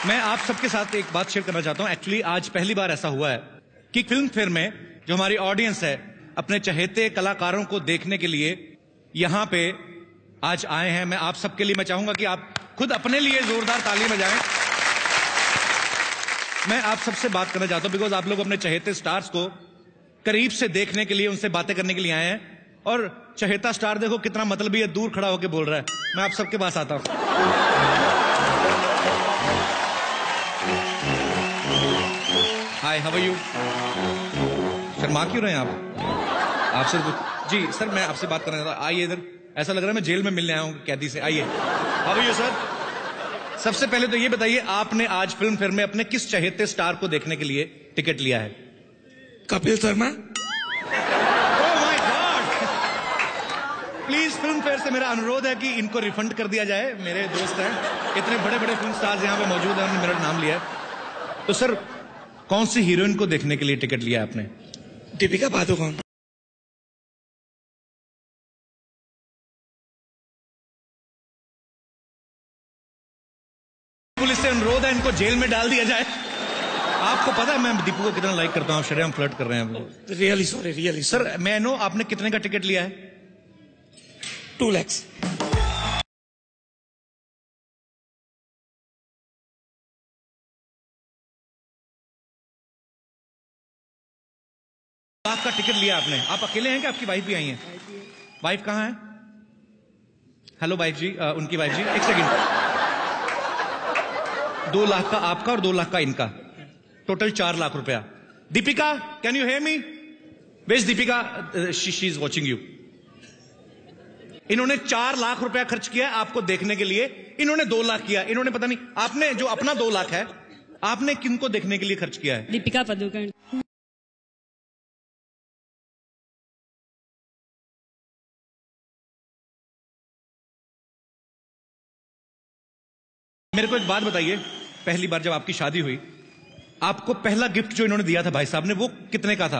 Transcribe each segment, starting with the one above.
मैं आप सबके साथ एक बात शेयर करना चाहता हूं। एक्चुअली आज पहली बार ऐसा हुआ है कि फिल्म फेयर में जो हमारी ऑडियंस है अपने चहेते कलाकारों को देखने के लिए यहां पे आज आए हैं। मैं आप सबके लिए मैं चाहूंगा कि आप खुद अपने लिए जोरदार ताली बजाएं। मैं आप सबसे बात करना चाहता हूं बिकॉज आप लोग अपने चहेते स्टार्स को करीब से देखने के लिए, उनसे बातें करने के लिए आए हैं। और चहेता स्टार देखो कितना मतलबी है, दूर खड़ा होकर बोल रहा है। मैं आप सबके पास आता हूं। Hi, how are you? शर्मा क्यों रहे हैं आप? आपसे जी सर, मैं आपसे बात करना चाहता हूं। आइए इधर, ऐसा लग रहा है मैं जेल में मिलने आया हूं कैदी से। आइए। How are you sir? सबसे पहले तो ये बताइए, आपने आज फिल्म फेयर में अपने किस चहेते स्टार को देखने के लिए टिकट लिया है? Kapil Sharma. Please Filmfare से मेरा अनुरोध है कि इनको रिफंड कर दिया जाए। मेरे दोस्त हैं, इतने बड़े बड़े फिल्म स्टार्स यहाँ पे मौजूद हैं, उन्होंने मेरा नाम लिया है। तो सर, कौन सी हीरोइन को देखने के लिए टिकट लिया आपने? दीपिका पादुकोण। पुलिस से अनुरोध है इनको जेल में डाल दिया जाए। आपको पता है मैं दीपू को कितना लाइक करता हूँ, शरेआम फ्लर्ट कर रहे हैं हम लोग। Really sorry, really sir. मैं नो, आपने कितने का टिकट लिया है? 2 lakhs। आपका टिकट लिया आपने? आप अकेले हैं कि आपकी वाइफ भी आई है? वाइफ कहाँ है? हेलो वाइफ जी, उनकी वाइफ जी, एक सेकंड। 2 लाख का आपका और 2 लाख का इनका, टोटल 4 लाख रुपया। Deepika, can you hear me? Where is Deepika? She is watching you. इन्होंने 4 लाख रुपया खर्च किया आपको देखने के लिए, इन्होंने 2 लाख किया। इन्होंने पता नहीं, आपने जो अपना 2 लाख है, आपने किनको देखने के लिए खर्च किया है? दीपिका पादुकोण। मेरे को एक बात बताइए, पहली बार जब आपकी शादी हुई, आपको पहला गिफ्ट जो इन्होंने दिया था भाई साहब ने, वो कितने का था?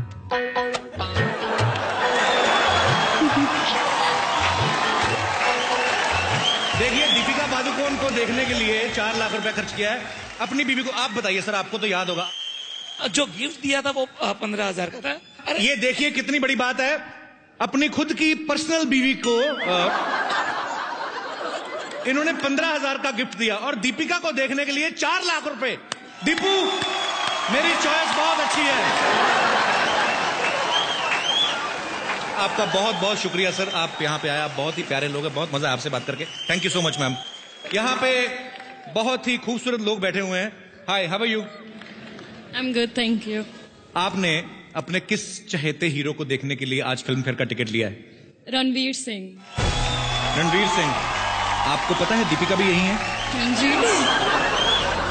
देखिए, दीपिका पादुकोण को देखने के लिए 4 लाख रुपया खर्च किया है। अपनी बीवी को आप बताइए सर, आपको तो याद होगा। जो गिफ्ट दिया था वो 15,000 का था। अरे ये देखिए कितनी बड़ी बात है, अपनी खुद की पर्सनल बीवी को इन्होंने 15,000 का गिफ्ट दिया और दीपिका को देखने के लिए 4 लाख रुपए। दीपू, मेरी चॉइस बहुत अच्छी है। आपका बहुत बहुत शुक्रिया सर, आप यहाँ पे आए। आप बहुत ही प्यारे लोग हैं, बहुत मजा है आपसे बात करके। Thank you so much ma'am. यहाँ पे बहुत ही खूबसूरत लोग बैठे हुए हैं। Hi, how are you? I am good, thank you. आपने अपने किस चहेते हीरो को देखने के लिए आज फिल्म फेयर का टिकट लिया है? रणवीर सिंह। रणवीर सिंह। आपको पता है दीपिका भी यही है? जी।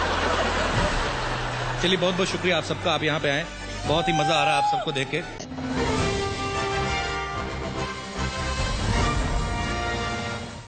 चलिए, बहुत बहुत शुक्रिया आप सबका, आप यहाँ पे आए। बहुत ही मजा आ रहा है आप सबको देख के।